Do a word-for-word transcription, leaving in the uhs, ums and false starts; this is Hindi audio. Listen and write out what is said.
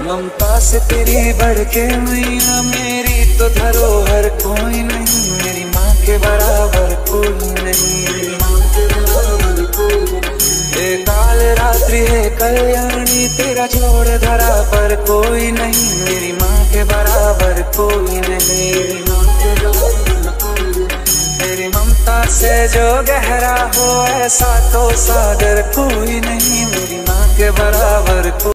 ममता से तेरी बढ़ के मैया, मेरी तो धरोहर कोई नहीं, मेरी माँ के बराबर कोई नहीं। ए काल रात्रि है कल्याणी, तेरा छोड़ धरा पर कोई नहीं, मेरी माँ के बराबर कोई नहीं। तेरी ममता से जो गहरा हो ऐसा तो सागर कोई नहीं, मेरी माँ के बराबर कोई